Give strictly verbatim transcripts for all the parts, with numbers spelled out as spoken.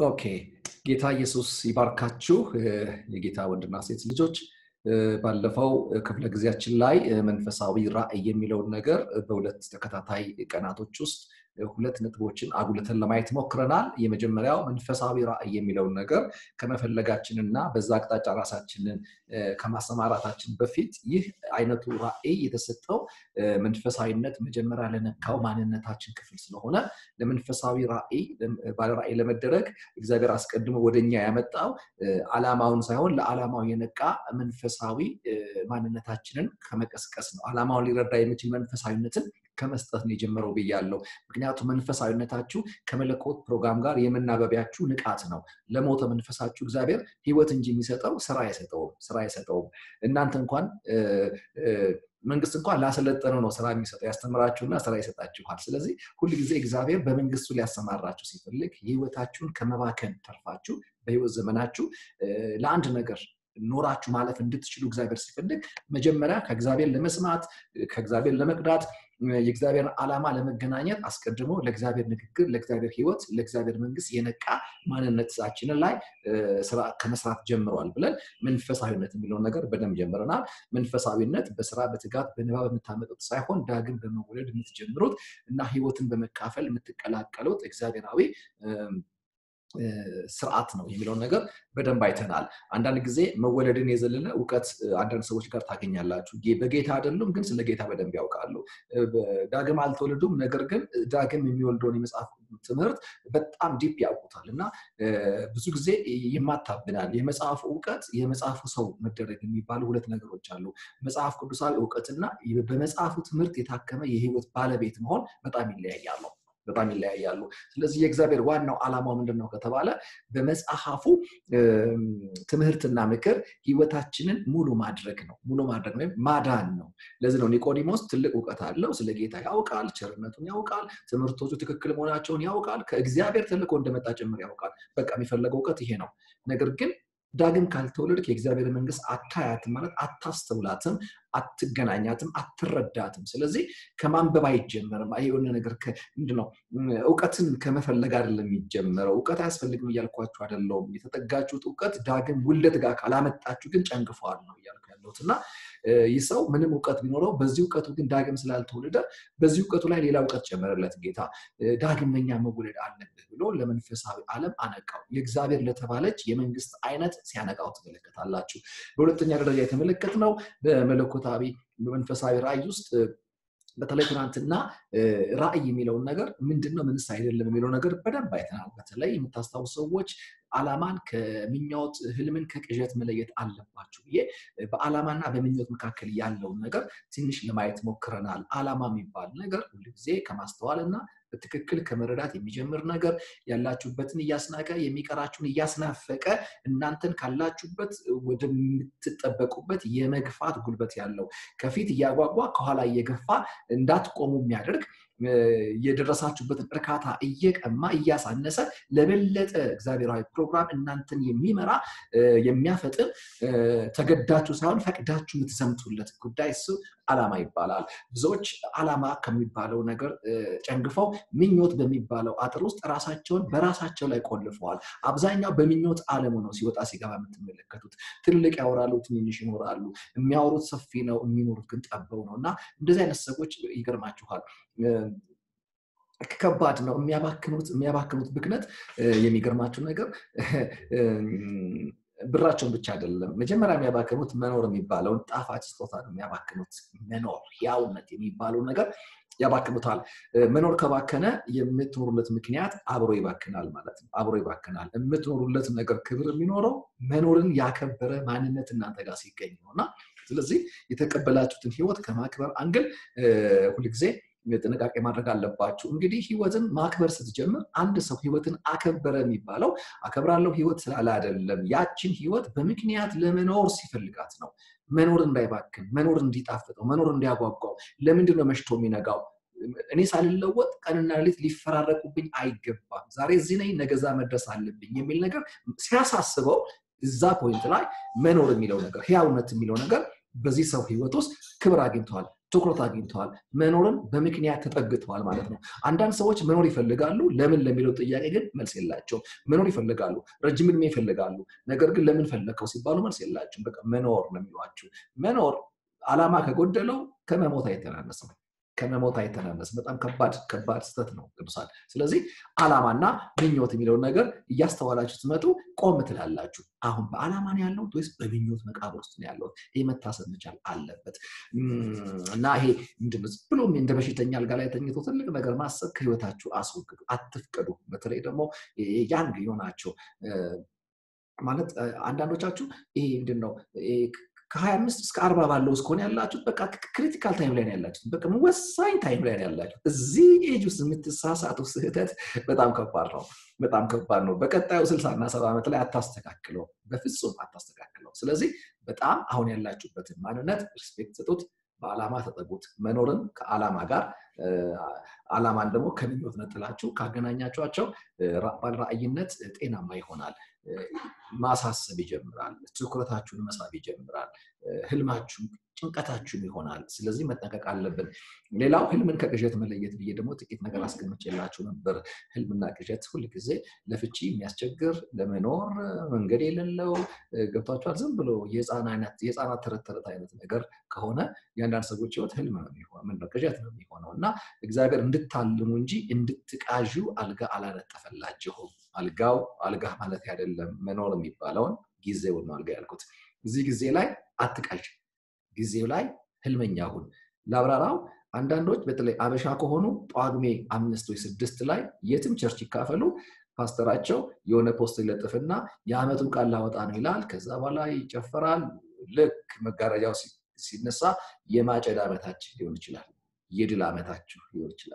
ኦኬ ጌታ ኢየሱስ ይባርካችሁ የጌታ ወንድና ሴት ልጆች ባለፈው ክፍለ ጊዜያችን ላይ መንፈሳዊ ራእይ የሚለው ነገር በሁለት ተከታታይ ቀናቶች ውስጥ ሁለት ነጥቦችን አጉልተን ለማየት ሞክረናል። የመጀመሪያው መንፈሳዊ ራእይ የሚለው ነገር ከመፈለጋችንና በዛ አቅጣጫ ራሳችንን ከማሰማራታችን በፊት ይህ አይነቱ ራእይ የተሰጠው መንፈሳዊነት መጀመሪያ ለነካው ማንነታችን ክፍል ስለሆነ ለመንፈሳዊ ራእይ ባለ ራእይ ለመደረግ እግዚአብሔር አስቀድሞ ወደኛ ያመጣው ዓላማውን ሳይሆን ለዓላማው የነቃ መንፈሳዊ ማንነታችንን ከመቀስቀስ ነው። ዓላማውን ሊረዳ የሚችል መንፈሳዊነትን ከመስጠት ነው የጀመረው ብያለሁ። ምክንያቱም መንፈሳዊነታችሁ ከመለኮት ፕሮግራም ጋር የመናበቢያችሁ ንቃት ነው። ለሞተ መንፈሳችሁ እግዚአብሔር ህይወት እንጂ የሚሰጠው ስራ አይሰጠውም ስራ አይሰጠውም። እናንተ እንኳን መንግስት እንኳን ላሰለጠነው ነው ስራ የሚሰጠው ያስተምራችሁና ስራ ይሰጣችኋል። ስለዚህ ሁሉ ጊዜ እግዚአብሔር በመንግስቱ ሊያሰማራችሁ ሲፈልግ ህይወታችሁን ከመባከን ተርፋችሁ በህይወት ዘመናችሁ ለአንድ ነገር ኖራችሁ ማለፍ እንድትችሉ እግዚአብሔር ሲፈልግ መጀመሪያ ከእግዚአብሔር ለመስማት ከእግዚአብሔር ለመቅዳት የእግዚአብሔር ዓላማ ለመገናኘት አስቀድሞ ለእግዚአብሔር ንግግር ለእግዚአብሔር ህይወት ለእግዚአብሔር መንግስት የነቃ ማንነታችን ላይ ስራ ከመስራት ጀምሯል ብለን መንፈሳዊነት የሚለው ነገር በደም ጀምረናል። መንፈሳዊነት በስራ በትጋት በንባብ የምታመጡት ሳይሆን ዳግም በመወለድ የምትጀምሩት እና ህይወትን በመካፈል የምትቀላቀሉት እግዚአብሔራዊ ስርዓት ነው የሚለው ነገር በደንብ አይተናል። አንዳንድ ጊዜ መወለድን የዘለለ ዕውቀት አንዳንድ ሰዎች ጋር ታገኛላችሁ። በጌታ አይደሉም ግን ስለ ጌታ በደንብ ያውቃሉ። ዳግም አልተወለዱም ነገር ግን ዳግም የሚወልደውን የመጽሐፍ ትምህርት በጣም ዲፕ ያውቁታልና ብዙ ጊዜ ይማታብናል። የመጽሐፍ ዕውቀት የመጽሐፉ ሰው መደረግ የሚባሉ ሁለት ነገሮች አሉ። መጽሐፍ ቅዱሳዊ ዕውቀትና በመጽሐፉ ትምህርት የታከመ የህይወት ባለቤት መሆን በጣም ይለያያሉ በጣም ይለያያሉ። ስለዚህ የእግዚአብሔር ዋናው ዓላማው ምንድነው ከተባለ በመጽሐፉ ትምህርትና ምክር ህይወታችንን ሙሉ ማድረግ ነው ሙሉ ማድረግ ነው ማዳን ነው። ለዚህ ነው ኒቆዲሞስ ትልቅ ዕውቀት አለው ስለ ጌታ ያውቃል ቸርነቱን ያውቃል ትምህርቶቹ ትክክል መሆናቸውን ያውቃል ከእግዚአብሔር ተልኮ እንደመጣ ጭምር ያውቃል። በቃ የሚፈልገው ዕውቀት ይሄ ነው። ነገር ግን ዳግም ካልተወለድክ የእግዚአብሔር መንግስት አታያትም ማለት አታስተውላትም አትገናኛትም አትረዳትም። ስለዚህ ከማንበብ አይጀመርም። አይሆነ ነገር ምንድነው ዕውቀትን ከመፈለግ አይደለም የሚጀምረው። ዕውቀት አያስፈልግም እያልኳችሁ አይደለም። የተጠጋችሁት ዕውቀት ዳግም ውልደት ጋር ካላመጣችሁ ግን ጨንግፈዋል ነው እያልኩ ያለሁትና ይሰው ምንም ዕውቀት ቢኖረው በዚህ ዕውቀቱ ግን ዳግም ስላልተወለደ በዚህ ዕውቀቱ ላይ ሌላ ዕውቀት ጨመረለት ጌታ። ዳግመኛ መወለድ አለበት ብሎ ለመንፈሳዊ ዓለም አነቃው። የእግዚአብሔር ለተባለች የመንግስት አይነት ሲያነቃው ተመለከታላችሁ። በሁለተኛ ደረጃ የተመለከትነው በመለኮታዊ በመንፈሳዊ ራእይ ውስጥ በተለይ ትናንትና ራእይ የሚለውን ነገር ምንድነው ምንስ አይደለም የሚለው ነገር በደንብ አይተናል። በተለይ የምታስታውሱ ሰዎች ዓላማን ከምኞት ህልምን ከቅዠት መለየት አለባችሁ። ይሄ በዓላማና በምኞት መካከል ያለው ነገር ትንሽ ለማየት ሞክረናል። ዓላማ የሚባል ነገር ሁሉ ጊዜ ከማስተዋልና በትክክል ከመረዳት የሚጀምር ነገር ያላችሁበትን እያስናቀ የሚቀራችሁን እያስናፈቀ እናንተን ካላችሁበት ወደምትጠበቁበት የመግፋት ጉልበት ያለው ከፊት እያጓጓ ከኋላ እየገፋ እንዳትቆሙ የሚያደርግ የደረሳችሁበትን እርካታ እየቀማ እያሳነሰ ለበለጠ እግዚአብሔራዊ ፕሮግራም እናንተን የሚመራ የሚያፈጥን ተገዳችሁ ሳይሆን ፈቅዳችሁ የምትዘምቱለት ጉዳይ እሱ ዓላማ ይባላል። ብዙዎች ዓላማ ከሚባለው ነገር ጨንግፈው ምኞት በሚባለው አጥር ውስጥ ራሳቸውን በራሳቸው ላይ ቆልፈዋል። አብዛኛው በምኞት ዓለም ነው ሲወጣ ሲገባ የምትመለከቱት። ትልቅ ያወራሉ ትንሽ ይኖራሉ። የሚያወሩት ሰፊ ነው የሚኖሩት ግን ጠበው ነውና እንደዚህ አይነት ሰዎች ይገርማችኋል ከባድ ነው የሚያባክኑት የሚያባክኑት ብክነት የሚገርማችሁ ነገር ብራቸውን ብቻ አይደለም መጀመሪያ የሚያባክኑት መኖር የሚባለው ጣፋጭ ስጦታ ነው የሚያባክኑት። መኖር ያውነት የሚባለው ነገር ያባክኑታል። መኖር ከባከነ የምትኖሩለት ምክንያት አብሮ ይባክናል ማለት ነው። አብሮ ይባክናል። የምትኖሩለት ነገር ክብር የሚኖረው መኖርን ያከበረ ማንነት እናንተ ጋር ሲገኝ ነውና ስለዚህ የተቀበላችሁትን ህይወት ከማክበር አንግል ሁሉ ጊዜ ጥንቃቄ ማድረግ አለባችሁ። እንግዲህ ህይወትን ማክበር ስትጀምር አንድ ሰው ህይወትን አከበረ የሚባለው አከብራለሁ ህይወት ስላለ አይደለም። ያችን ህይወት በምክንያት ለመኖር ሲፈልጋት ነው። መኖር እንዳይባክን መኖር እንዲጣፍጠው መኖር እንዲያጓጓው። ለምንድን ነው መሽቶ የሚነጋው? እኔ ሳልለወጥ ቀንና ሌሊት ሊፈራረቁብኝ አይገባም። ዛሬ እዚህ ነኝ ነገ እዛ መድረስ አለብኝ የሚል ነገር ሲያሳስበው እዛ ፖይንት ላይ መኖር የሚለው ነገር ህያውነት የሚለው ነገር በዚህ ሰው ህይወት ውስጥ ክብር አግኝቷል። ትኩረት አግኝተዋል መኖርን በምክንያት ተጠግተዋል ማለት ነው አንዳንድ ሰዎች መኖር ይፈልጋሉ ለምን ለሚለው ጥያቄ ግን መልስ የላቸውም መኖር ይፈልጋሉ ረጅም ዕድሜ ይፈልጋሉ ነገር ግን ለምን ፈለከው ሲባሉ መልስ የላቸውም በቃ መኖር ነው የሚሏቸው መኖር ዓላማ ከጎደለው ከመሞት አይተናነስም ከመሞት አይተናነስም በጣም ከባድ ከባድ ስተት ነው ቅዱሳን ስለዚህ ዓላማና ምኞት የሚለው ነገር እያስተዋላችሁ ትመጡ ቆም ትላላችሁ አሁን በዓላማ ነው ያለው ወይስ በምኞት መቃብር ውስጥ ነው ያለው ይሄ መታሰብ መቻል አለበት እና ይሄ ምንድነው ብሎም እንደ በሽተኛ አልጋ ላይ ተኝቶ ትልቅ ነገር ማሰብ ከህይወታችሁ አስወግዱ አትፍቀዱ በተለይ ደግሞ ያንግ ይሆናችሁ ማለት አንዳንዶቻችሁ ይሄ ምንድነው ከ25 እስከ አርባ ባለው እስኮን ያላችሁ በቃ ክሪቲካል ታይም ላይ ያላችሁ በቃ ወሳኝ ታይም ላይ ያላችሁ እዚህ ኤጅ ውስጥ የምትሳሳቱ ስህተት በጣም ከባድ ነው በጣም ከባድ ነው በቀጣዩ ስልሳ እና ሰባ ዓመት ላይ አታስተካክለው በፍጹም አታስተካክለው ስለዚህ በጣም አሁን ያላችሁበትን ማንነት ሪስፔክት ሰጡት በዓላማ ተጠጉት መኖርን ከዓላማ ጋር ዓላማን ደግሞ ከምኞት ነጥላችሁ ካገናኛችኋቸው ባለራዕይነት ጤናማ ይሆናል ማሳሰብ ይጀምራል ትኩረታችሁን መሳብ ይጀምራል ህልማችሁ ጭንቀታችሁን ይሆናል ስለዚህ መጠንቀቅ አለብን ሌላው ህልምን ከቅዠት መለየት ብዬ ደግሞ ጥቂት ነገር አስቀምጬላችሁ ነበር ህልምና ቅዠት ሁሉ ጊዜ ለፍቺ የሚያስቸግር ለመኖር መንገድ የሌለው ገብታችኋል ዝም ብሎ የጻናነት የጻናት ተረተረት አይነት ነገር ከሆነ ያንዳንድ ሰዎች ህይወት ህልም ነው የሚሆነው ምን ነው ቅዠት ነው የሚሆነውና እግዚአብሔር እንድታልሙ እንጂ እንድትቃዡ አልጋ አላነጠፈላችሁም አልጋው አልጋ ማለት አይደለም መኖር የሚባለውን ጊዜው ነው አልጋ ያልኩት እዚህ ጊዜ ላይ አትቃዥ ጊዜው ላይ ህልመኛ ሁን ላብራራው አንዳንዶች በተለይ አበሻ ከሆኑ ጳጉሜ አምስት ወይ ስድስት ላይ የትም ቸርች ይካፈሉ ፓስተራቸው የሆነ ፖስት ይለጥፍና የአመቱን ቃል ላወጣ ነው ይላል ከዛ በኋላ ይጨፈራል ልክ መጋረጃው ሲነሳ የማጨዳ ዓመታችን ሊሆን ይችላል የድል ዓመታችሁ ሊሆን ይችላል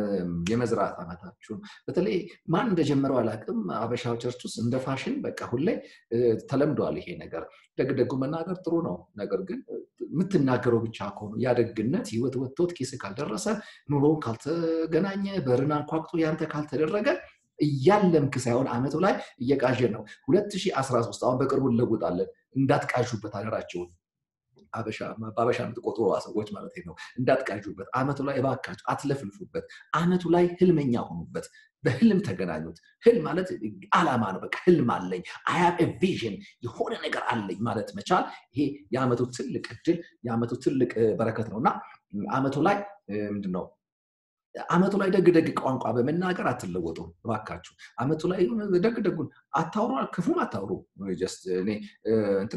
የመዝራት ዓመታችሁ በተለይ ማን እንደጀመረው አላቅም አበሻው ቸርች ውስጥ እንደ ፋሽን በቃ ሁሌ ተለምዷል ይሄ ነገር ደግደጉ መናገር ጥሩ ነው ነገር ግን ምትናገረው ብቻ ከሆነ ያደግነት ህይወት ወጥቶት ኪስ ካልደረሰ ኑሮ ካልተገናኘ በርናን ቋቅጦ ያንተ ካልተደረገ እያለምክ ሳይሆን አመቱ ላይ እየቃዠ ነው ሁለት ሺህ አስራ ሶስት አሁን በቅርቡ ለውጣለን እንዳትቃዡበት አደራችሁ አበሻ ባበሻ ምትቆጥሩ ሰዎች ማለት ነው እንዳትቃዡበት አመቱ ላይ እባካችሁ አትለፍልፉበት አመቱ ላይ ህልመኛ ሆኑበት በህልም ተገናኙት ህልም ማለት ዓላማ ነው በቃ ህልም አለኝ I have a vision የሆነ ነገር አለኝ ማለት መቻል ይሄ የአመቱ ትልቅ እድል የአመቱ ትልቅ በረከት ነውና አመቱ ላይ ምንድነው አመቱ ላይ ደግ ደግ ቋንቋ በመናገር አትለወጡ እባካችሁ አመቱ ላይ ደግ ደጉን አታውሩ ክፉም አታውሩ just እኔ እንትና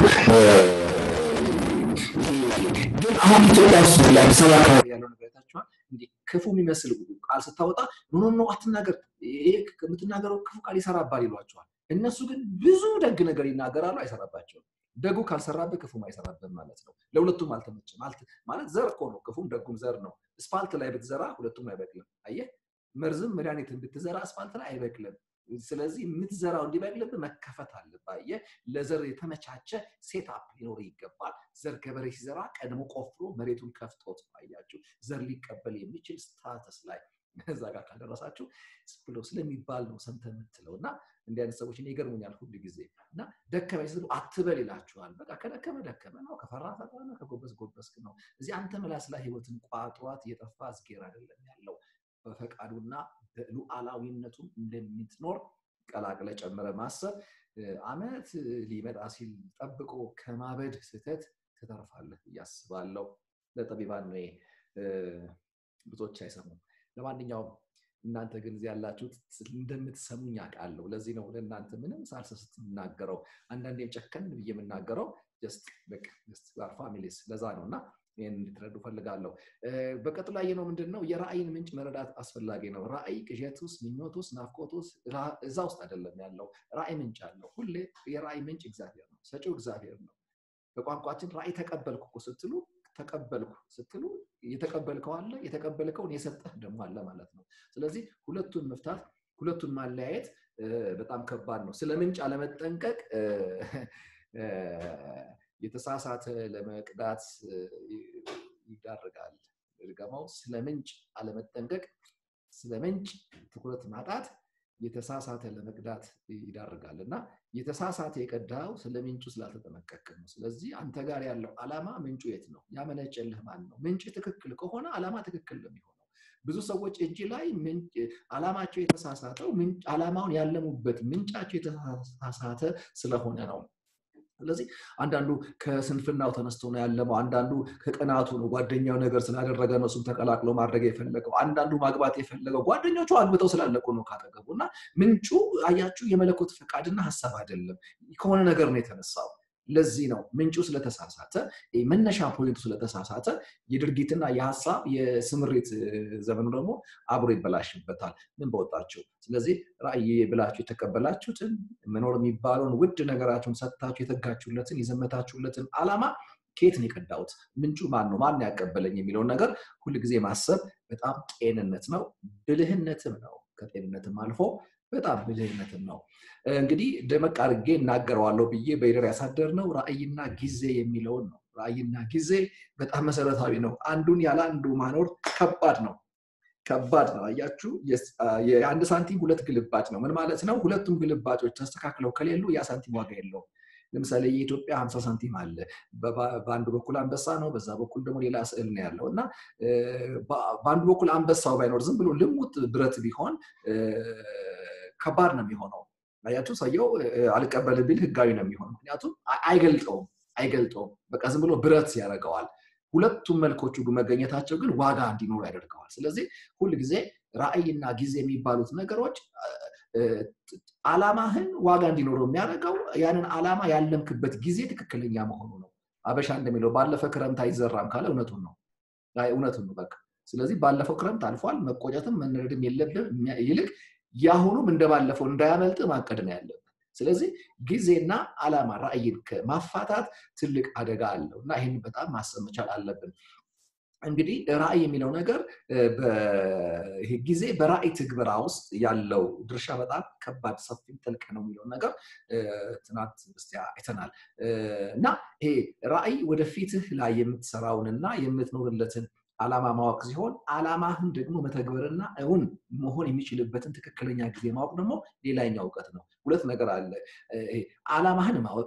ግን አሁን ኢትዮጵያስ ላይ ሰላም ያለው ነገር ታችኋል እንዴ ክፉ የሚመስል ቃል ስታወጣ ኖ ኖ አትናገር ይሄ ከምትናገረው ክፉ ቃል ይሰራባል ይሏቸዋል እነሱ ግን ብዙ ደግ ነገር ይናገራሉ አይሰራባቸው ደጉ ካልሰራበ ክፉ ማይሰራበ ማለት ነው ለሁለቱም አልተመቸም ማለት ማለት ዘር እኮ ነው ክፉም ደጉም ዘር ነው ስፓልት ላይ ብትዘራ ሁለቱም አይበቅልም አየህ መርዝም መድኃኒትን ብትዘራ ስፓልት ላይ አይበቅልም ስለዚህ የምትዘራው እንዲበቅልብ መከፈት አለበት አየህ ለዘር የተመቻቸ ሴትአፕ ሊኖር ይገባል ዘር ገበሬ ሲዘራ ቀድሞ ቆፍሮ መሬቱን ከፍቶት አያችሁ ዘር ሊቀበል የሚችል ስታተስ ላይ እዛ ጋር ካልደረሳችሁ ብሎ ስለሚባል ነው ሰምተን ምትለውና እንዲህ አይነት ሰዎች እኔ ይገርሙኛል ሁሉ ጊዜ እና ደከመኝ ሲሉ አትበል ይላችኋል በቃ ከደከመ ደከመ ነው ከፈራ ፈራ ነው ከጎበዝ ጎበዝ ነው እዚህ አንተ መላስ ላይ ህይወትን ቋጥሯት የጠፋ አስጌር አይደለም ያለው በፈቃዱና በሉዓላዊነቱ እንደምትኖር ቀላቅለ ጨምረ ማሰብ አመት ሊመጣ ሲል ጠብቆ ከማበድ ስህተት ተተርፋለህ ያስባለው ለጠቢባን ነው ብዙዎች አይሰሙም ለማንኛውም እናንተ ግን እዚህ ያላችሁት እንደምትሰሙኝ አቃለው ለዚህ ነው ለእናንተ ምንም ሳልሰስት እናገረው አንዳንዴም ጨከን ብዬ የምናገረው just በቃ just our families ለዛ ነውና ይሄን እንድትረዱ ፈልጋለሁ በቀጥታ ያየነው ምንድነው የራእይን ምንጭ መረዳት አስፈላጊ ነው ራእይ ቅዠቱስ ምኞቱስ ናፍቆቱስ እዛ ውስጥ አይደለም ያለው ራእይ ምንጭ አለው ሁሌ የራእይ ምንጭ እግዚአብሔር ነው ሰጪው እግዚአብሔር ነው በቋንቋችን ራእይ ተቀበልኩ ስትሉ ተቀበልኩ ስትሉ የተቀበልከው አለ የተቀበልከው የሰጠህ ደሞ አለ ማለት ነው ስለዚህ ሁለቱን መፍታት ሁለቱን ማለያየት በጣም ከባድ ነው ስለምንጭ አለመጠንቀቅ የተሳሳተ ለመቅዳት ይዳረጋል ድርገማው ስለምንጭ አለመጠንቀቅ ስለምንጭ ትኩረት ማጣት የተሳሳተ ለመቅዳት ይዳርጋልና የተሳሳተ የቀዳው ስለምንጩ ስላልተጠነቀቀ ነው። ስለዚህ አንተ ጋር ያለው ዓላማ ምንጩ የት ነው? ያመነጨልህ ማን ነው? ምንጭ ትክክል ከሆነ ዓላማ ትክክል ነው የሚሆነው። ብዙ ሰዎች እጅ ላይ ምንጭ ዓላማቸው የተሳሳተው ምንጭ ዓላማውን ያለሙበት ምንጫቸው የተሳሳተ ስለሆነ ነው። ስለዚህ አንዳንዱ ከስንፍናው ተነስቶ ነው ያለመው፣ አንዳንዱ ከቀናቱ ነው፣ ጓደኛው ነገር ስላደረገ ነው እሱም ተቀላቅሎ ማድረግ የፈለገው፣ አንዳንዱ ማግባት የፈለገው ጓደኞቹ አግብተው ስላለቁ ነው ካጠገቡና ምንጩ አያችሁ የመለኮት ፈቃድና ሐሳብ አይደለም፣ ከሆነ ነገር ነው የተነሳው። ለዚህ ነው ምንጩ ስለተሳሳተ መነሻ ፖይንቱ ስለተሳሳተ የድርጊትና የሐሳብ የስምሪት ዘመኑ ደግሞ አብሮ ይበላሽበታል። ምን በወጣችሁ። ስለዚህ ራእይ ብላችሁ የተቀበላችሁትን መኖር የሚባለውን ውድ ነገራችሁን ሰጥታችሁ የተጋችሁለትን የዘመታችሁለትን ዓላማ ከየት ነው የቀዳሁት? ምንጩ ማን ነው? ማን ያቀበለኝ የሚለውን ነገር ሁሉ ጊዜ ማሰብ በጣም ጤንነት ነው፣ ብልህነትም ነው። ከጤንነትም አልፎ በጣም ብልህነትም ነው። እንግዲህ ደመቅ አድርጌ እናገረዋለሁ ብዬ በይደር ያሳደርነው ራእይና ጊዜ የሚለውን ነው። ራእይና ጊዜ በጣም መሰረታዊ ነው። አንዱን ያለ አንዱ ማኖር ከባድ ነው። ከባድ ነው። አያችሁ የአንድ ሳንቲም ሁለት ግልባጭ ነው። ምን ማለት ነው? ሁለቱም ግልባጮች ተስተካክለው ከሌሉ ያ ሳንቲም ዋጋ የለውም። ለምሳሌ የኢትዮጵያ ሃምሳ ሳንቲም አለ። በአንዱ በኩል አንበሳ ነው፣ በዛ በኩል ደግሞ ሌላ ስዕል ነው ያለው እና በአንዱ በኩል አንበሳው ባይኖር ዝም ብሎ ልሙጥ ብረት ቢሆን ከባድ ነው የሚሆነው። አያችሁ ሰውየው አልቀበል ቢል ህጋዊ ነው የሚሆነው። ምክንያቱም አይገልጠውም አይገልጠውም በቃ ዝም ብሎ ብረት ያደርገዋል። ሁለቱም መልኮቹ መገኘታቸው ግን ዋጋ እንዲኖር ያደርገዋል። ስለዚህ ሁሉ ጊዜ ራእይና ጊዜ የሚባሉት ነገሮች ዓላማህን ዋጋ እንዲኖረው የሚያደርገው ያንን ዓላማ ያለምክበት ጊዜ ትክክለኛ መሆኑ ነው። አበሻ እንደሚለው ባለፈ ክረምት አይዘራም ካለ እውነቱን ነው። አይ እውነቱን ነው በቃ። ስለዚህ ባለፈው ክረምት አልፏል፣ መቆጨትም መነደድም የለብህም። ይልቅ ያሁኑም እንደባለፈው እንዳያመልጥ ማቀድ ነው ያለብህ። ስለዚህ ጊዜና ዓላማ ራእይን ከማፋታት ትልቅ አደጋ አለው እና ይሄን በጣም ማሰብ መቻል አለብን። እንግዲህ ራእይ የሚለው ነገር በይሄ ጊዜ በራእይ ትግበራ ውስጥ ያለው ድርሻ በጣም ከባድ ሰፊ ጥልቅ ነው የሚለው ነገር ትናንት በስቲያ አይተናል። እና ይሄ ራእይ ወደፊትህ ላይ የምትሰራውንና የምትኖርለትን ዓላማ ማወቅ ሲሆን ዓላማህን ደግሞ መተግበርና እውን መሆን የሚችልበትን ትክክለኛ ጊዜ ማወቅ ደግሞ ሌላኛው ዕውቀት ነው። ሁለት ነገር አለ። ዓላማህን ማወቅ፣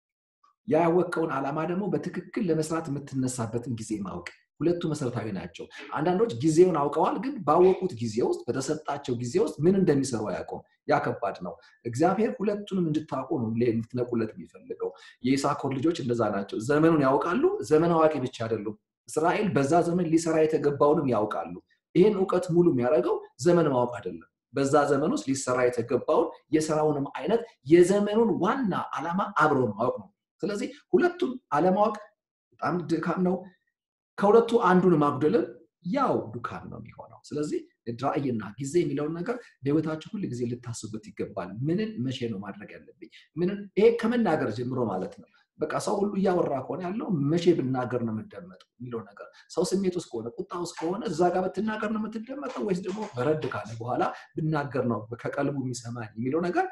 ያወቀውን ዓላማ ደግሞ በትክክል ለመስራት የምትነሳበትን ጊዜ ማወቅ፣ ሁለቱ መሰረታዊ ናቸው። አንዳንዶች ጊዜውን አውቀዋል፣ ግን ባወቁት ጊዜ ውስጥ በተሰጣቸው ጊዜ ውስጥ ምን እንደሚሰሩ አያውቁም። ያ ከባድ ነው። እግዚአብሔር ሁለቱንም እንድታውቁ ነው እንድትነቁለት የሚፈልገው። የይሳኮር ልጆች እንደዛ ናቸው። ዘመኑን ያውቃሉ፣ ዘመን አዋቂ ብቻ አይደሉም። እስራኤል በዛ ዘመን ሊሰራ የተገባውንም ያውቃሉ። ይሄን ዕውቀት ሙሉ የሚያደርገው ዘመን ማወቅ አይደለም፣ በዛ ዘመን ውስጥ ሊሰራ የተገባውን የሥራውንም አይነት የዘመኑን ዋና ዓላማ አብሮ ማወቅ ነው። ስለዚህ ሁለቱም አለማወቅ በጣም ድካም ነው። ከሁለቱ አንዱን ማጉደልም ያው ዱካም ነው የሚሆነው። ስለዚህ ራእይና ጊዜ የሚለውን ነገር በህይወታችሁ ሁሉ ጊዜ ልታስቡት ይገባል። ምንን መቼ ነው ማድረግ ያለብኝ? ምንን ይሄ ከመናገር ጀምሮ ማለት ነው። በቃ ሰው ሁሉ እያወራ ከሆነ ያለው መቼ ብናገር ነው የምትደመጠው የሚለው ነገር። ሰው ስሜት ውስጥ ከሆነ ቁጣ ውስጥ ከሆነ እዛ ጋር ብትናገር ነው የምትደመጠው ወይስ ደግሞ በረድ ካለ በኋላ ብናገር ነው ከቀልቡ የሚሰማኝ የሚለው ነገር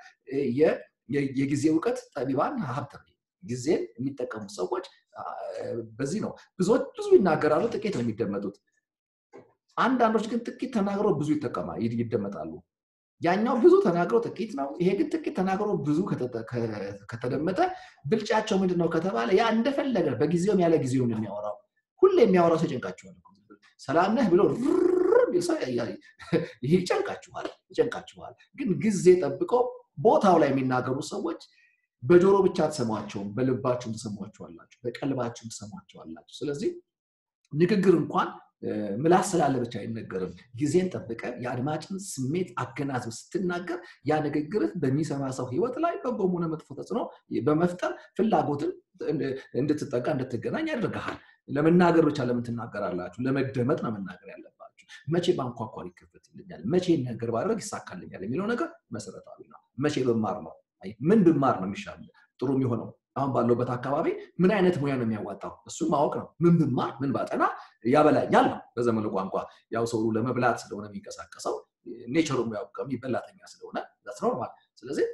የጊዜ ዕውቀት ጠቢባን ሀብት ነው። ጊዜን የሚጠቀሙ ሰዎች በዚህ ነው። ብዙዎች ብዙ ይናገራሉ፣ ጥቂት ነው የሚደመጡት። አንዳንዶች ግን ጥቂት ተናግረው ብዙ ይጠቀማሉ ይደመጣሉ። ያኛው ብዙ ተናግረው ጥቂት ነው፣ ይሄ ግን ጥቂት ተናግረው ብዙ ከተደመጠ ብልጫቸው ምንድነው ከተባለ ያ እንደፈለገ በጊዜውም ያለ ጊዜውም የሚያወራው ሁሌ የሚያወራው ሰው ይጨንቃችኋል። ሰላም ነህ ብሎ ይልሳ ይሄ ይጨንቃችኋል ይጨንቃችኋል። ግን ጊዜ ጠብቀው ቦታው ላይ የሚናገሩ ሰዎች በጆሮ ብቻ ተሰማቸውም፣ በልባቸው ተሰማቸዋላችሁ፣ በቀልባቸው ተሰማቸዋላችሁ። ስለዚህ ንግግር እንኳን ምላስ ስላለ ብቻ አይነገርም። ጊዜን ጠብቀ የአድማጭን ስሜት አገናዝብ ስትናገር ያ ንግግርህ በሚሰማ ሰው ህይወት ላይ በጎም ሆነ መጥፎ ተጽዕኖ በመፍጠር ፍላጎትን እንድትጠጋ እንድትገናኝ ያደርጋል። ለመናገር ብቻ ለምን ትናገራላችሁ? ለመደመጥ ነው መናገር ያለባችሁ። መቼ ባንኳኳል ይከፈትልኛል፣ መቼ ነገር ባደርግ ይሳካልኛል የሚለው ነገር መሰረታዊ ነው። መቼ በማር ነው ምን ብማር ነው የሚሻለው ጥሩ የሚሆነው? አሁን ባለውበት አካባቢ ምን አይነት ሙያ ነው የሚያዋጣው? እሱ ማወቅ ነው። ምን ብማር ምን ባጠና ያበላኛል ነው በዘመኑ ቋንቋ። ያው ሰው ለመብላት ስለሆነ የሚንቀሳቀሰው ኔቸሩም ያው የሚበላተኛ ስለሆነ that's normal። ስለዚህ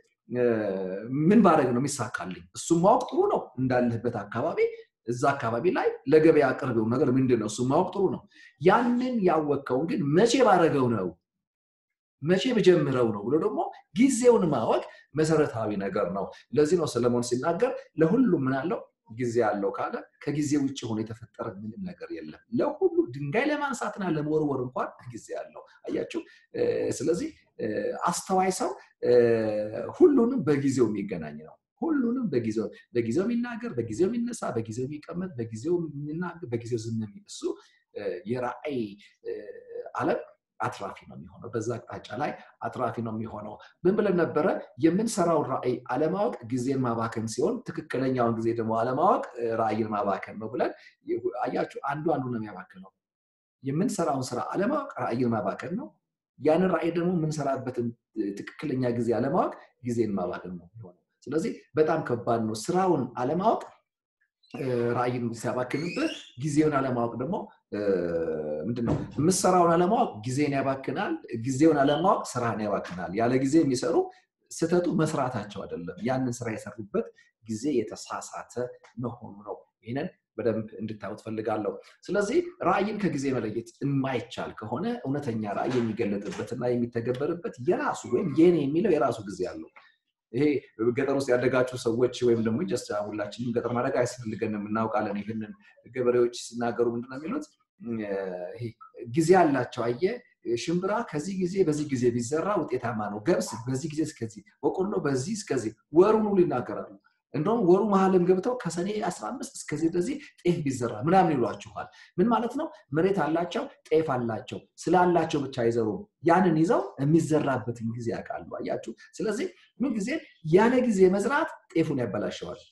ምን ባደርግ ነው የሚሳካልኝ? እሱ ማወቅ ጥሩ ነው። እንዳለህበት አካባቢ እዛ አካባቢ ላይ ለገበያ ቅርብ ነገር ምንድነው እሱ ማወቅ ጥሩ ነው። ያንን ያወቀው ግን መቼ ባደረገው ነው መቼ በጀምረው ነው ብሎ ደግሞ ጊዜውን ማወቅ መሰረታዊ ነገር ነው ለዚህ ነው ሰለሞን ሲናገር ለሁሉም ምን አለው ጊዜ አለው ካለ ከጊዜ ውጪ ሆኖ የተፈጠረ ምንም ነገር የለም ለሁሉ ድንጋይ ለማንሳትና ለመወርወር እንኳን ጊዜ አለው አያችሁ ስለዚህ አስተዋይ ሰው ሁሉንም በጊዜው የሚገናኝ ነው ሁሉንም በጊዜው በጊዜው የሚናገር በጊዜው የሚነሳ በጊዜው የሚቀመጥ በጊዜው የሚናገር በጊዜው ዝም የሚል እሱ የራእይ ዓለም አትራፊ ነው የሚሆነው በዛ አቅጣጫ ላይ አትራፊ ነው የሚሆነው ምን ብለን ነበር የምንሰራው ራእይ አለማወቅ ጊዜን ማባከን ሲሆን ትክክለኛውን ጊዜ ደግሞ አለማወቅ ራእይን ማባከን ነው ብለን አያችሁ አንዱ አንዱ ነው የሚያባከነው የምንሰራውን ስራ አለማወቅ ራእይን ማባከን ነው ያን ራእይ ደግሞ የምንሰራበትን ትክክለኛ ጊዜ አለማወቅ ጊዜን ማባከን ነው የሚሆነው ስለዚህ በጣም ከባድ ነው ስራውን አለማወቅ ራእይን ሲያባክንበት ጊዜውን አለማወቅ ደግሞ ምንድነው መስራውን አለማወቅ ጊዜን ያባክናል ጊዜውን አለማወቅ ስራን ያባክናል ያለ ጊዜ የሚሰሩ ስተቱ መስራታቸው አይደለም ያንን ስራ የሰሩበት ጊዜ የተሳሳተ መሆኑ ነው ይሄንን በደንብ እንድታውት ፈልጋለሁ ስለዚህ ራእይን ከጊዜ መለየት የማይቻል ከሆነ እውነተኛ ራእይ የሚገለጥበትና የሚተገበርበት የራሱ ወይም የኔ የሚለው የራሱ ጊዜ አለው ይሄ ገጠር ውስጥ ያደጋችሁ ሰዎች ወይም ደግሞ ጀስት ሁላችንም ገጠር ማደጋ ያስፈልገንም እናውቃለን ይሄንን ገበሬዎች ሲናገሩ ምንድነው የሚሉት ይሄ ጊዜ አላቸው አየ ሽምብራ ከዚህ ጊዜ በዚህ ጊዜ ቢዘራ ውጤታማ ነው ገብስ በዚህ ጊዜ እስከዚህ በቆሎ በዚህ እስከዚህ ወሩን ሁሉ ይናገራሉ እንደውም ወሩ መሐለም ገብተው ከሰኔ አስራ አምስት እስከዚህ በዚህ ጤፍ ቢዘራ ምናምን ይሏችኋል ምን ማለት ነው መሬት አላቸው ጤፍ አላቸው ስላላቸው ብቻ ይዘሩ ያንን ይዘው የሚዘራበትን ጊዜ ያቃሉ አያችሁ ስለዚህ ምን ጊዜ ያለ ጊዜ መዝራት ጤፉን ያበላሸዋል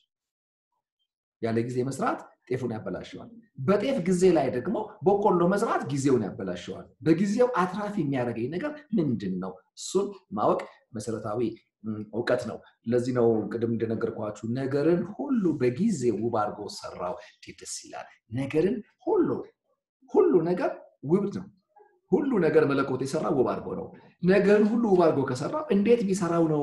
ያለ ጊዜ መስራት ጤፉን ያበላሸዋል በጤፍ ጊዜ ላይ ደግሞ በቆሎ መዝራት ጊዜውን ያበላሸዋል በጊዜው አትራፊ የሚያደርገኝ ነገር ምንድነው እሱን ማወቅ መሰረታዊ ዕውቀት ነው ለዚህ ነው ቅድም እንደነገርኳችሁ ነገርን ሁሉ በጊዜው ውብ አድርጎ ሰራው ደስ ይላል ነገርን ሁሉ ሁሉ ነገር ውብ ነው ሁሉ ነገር መለኮት የሰራው ውብ አድርጎ ነው ነገርን ሁሉ ውብ አድርጎ ከሰራው እንዴት ቢሰራው ነው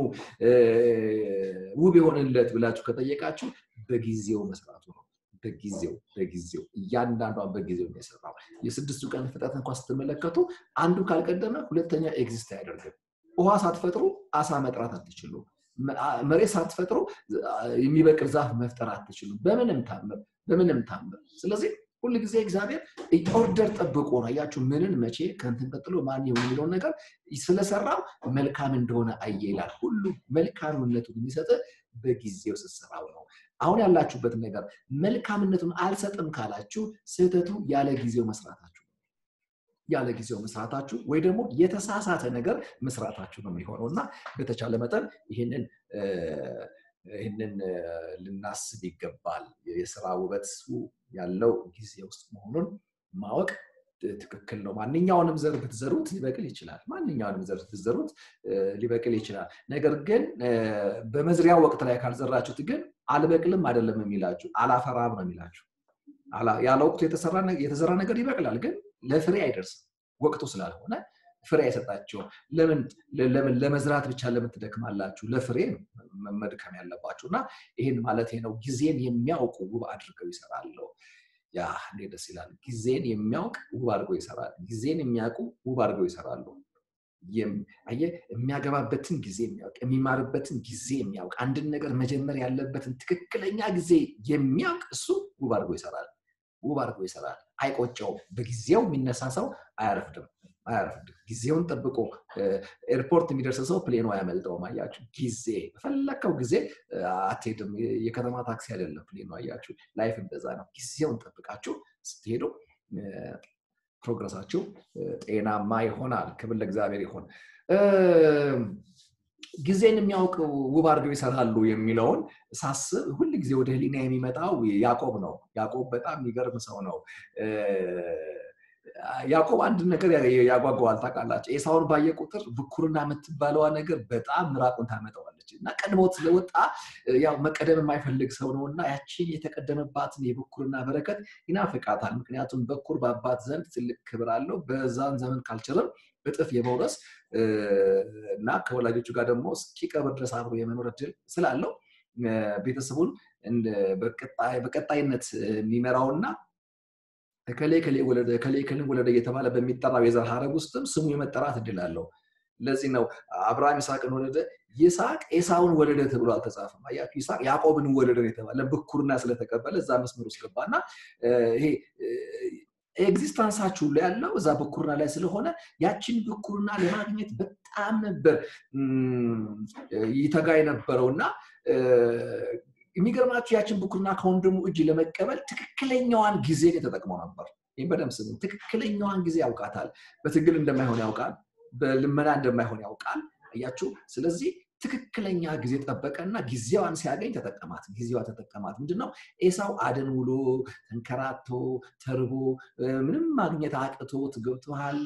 ውብ የሆነለት ብላችሁ ከጠየቃችሁ በጊዜው መስራቱ ነው በጊዜው በጊዜው እያንዳንዷን በጊዜው የሚሰራው የስድስቱ ቀን ፍጥረት እንኳን ስትመለከቱ አንዱ ካልቀደመ ሁለተኛ ኤግዚስት አያደርግም ውሃ ሳትፈጥሩ አሳ መጥራት አትችሉ መሬት ሳትፈጥሩ የሚበቅል ዛፍ መፍጠር አትችሉ በምንም ታምር በምንም ታምር ስለዚህ ሁሉ ጊዜ እግዚአብሔር ኦርደር ጠብቆ ነው ያያችሁ ምንን መቼ ከንትን ቀጥሎ ማን የሚለው ነገር ስለሰራው መልካም እንደሆነ አየይላል ሁሉ መልካምነቱን የሚሰጥ በጊዜው ሲሰራው ነው አሁን ያላችሁበት ነገር መልካምነቱን አልሰጥም ካላችሁ ስህተቱ ያለ ጊዜው መስራታችሁ ያለ ጊዜው መስራታችሁ ወይ ደግሞ የተሳሳተ ነገር መስራታችሁ ነው የሚሆነውና በተቻለ መጠን ይሄንን ይሄንን ልናስብ ይገባል የሥራ ውበት ያለው ጊዜ ውስጥ መሆኑን ማወቅ ትክክል ነው ማንኛውንም ዘር ብትዘሩት ሊበቅል ይችላል ማንኛውንም ዘር ብትዘሩት ሊበቅል ይችላል ነገር ግን በመዝሪያ ወቅት ላይ ካልዘራችሁት ግን አልበቅልም አይደለም የሚላችሁ አላፈራም ነው የሚላችሁ አላ ያለ ወቅቱ የተሰራ የተዘራ ነገር ይበቅላል ግን ለፍሬ አይደርስም ወቅቱ ስላልሆነ ፍሬ አይሰጣቸው ለምን ለምን ለመዝራት ብቻ ለምን ትደክማላችሁ ለፍሬ መድከም ያለባችሁና ይሄን ማለት ነው ጊዜን የሚያውቁ ውብ አድርገው ይሰራሉ ያ እንዴት ደስ ይላል ጊዜን የሚያውቅ ውብ አድርገው ይሰራል ጊዜን የሚያውቁ ውብ አድርገው ይሰራሉ አየ የሚያገባበትን ጊዜ የሚያውቅ የሚማርበትን ጊዜ የሚያውቅ አንድን ነገር መጀመር ያለበትን ትክክለኛ ጊዜ የሚያውቅ እሱ ውብ አድርገው ይሰራል ውብ አድርገው ይሰራል አይቆጨው በጊዜው የሚነሳሳው አያረፍድም አያረፍድም ጊዜውን ጠብቆ ኤርፖርት የሚደርስ ሰው ፕሌኑ አያመልጠውም አያችሁ ጊዜ ፈለከው ጊዜ አትሄድም የከተማ ታክሲ አይደለም ፕሌኑ አያችሁ ላይፍ እንደዛ ነው ጊዜውን ጠብቃችሁ ስትሄዱ ፕሮግረሳችሁ ጤናማ ይሆናል ክብር ለእግዚአብሔር ይሁን ጊዜን የሚያውቅ ውብ አድርገው ይሰራሉ የሚለውን ሳስብ ሁሉ ጊዜ ወደ ህሊና የሚመጣው ያዕቆብ ነው ያዕቆብ በጣም የሚገርም ሰው ነው ያዕቆብ አንድ ነገር ያጓጓዋል ታውቃላችሁ ኤሳውን ባየ ቁጥር ብኩርና የምትባለዋ ነገር በጣም ምራቁን ታመጣዋለች እና ቀድሞት ስለወጣ ያው መቀደም የማይፈልግ ሰው ነውና ያቺን የተቀደመባትን የብኩርና በረከት ይናፍቃታል ምክንያቱም በኩር በአባት ዘንድ ትልቅ ክብር አለው በዛን ዘመን ካልቸርም እጥፍ የመውረስ እና ከወላጆቹ ጋር ደግሞ እስኪቀብር ድረስ አብሮ የመኖር እድል ስላለው ቤተሰቡን በቀጣይ በቀጣይነት የሚመራውና ከሌ ከሌ ወለደ ከሌ ከሌ ወለደ እየተባለ በሚጠራው የዘር ሐረግ ውስጥም ስሙ የመጠራት እድል አለው ለዚህ ነው አብርሃም ይስሐቅን ወለደ ይስሐቅ ኤሳውን ወለደ ተብሎ አልተጻፈም አያችሁ ይስሐቅ ያዕቆብን ወለደ የተባለ ብኩርና ስለተቀበለ እዛ መስመር ውስጥ ገባና ይሄ ኤግዚስተንሳችሁ ላይ ያለው እዛ ብኩርና ላይ ስለሆነ ያቺን ብኩርና ለማግኘት በጣም ነበር ይተጋ የነበረውና የሚገርማችሁ ያችን ብኩርና ከወንድሙ እጅ ለመቀበል ትክክለኛዋን ጊዜ ተጠቅመው ነበር ይሄን በደም ስሙ ትክክለኛዋን ጊዜ ያውቃታል በትግል እንደማይሆን ያውቃል በልመና እንደማይሆን ያውቃል አያችሁ ስለዚህ ትክክለኛ ጊዜ ተጠበቀና ጊዜዋን ሲያገኝ ተጠቀማት ጊዜዋ ተጠቀማት ምንድነው ኤሳው አደን ውሎ ተንከራቶ ተርቦ ምንም ማግኘት አቅቶት ገብቷል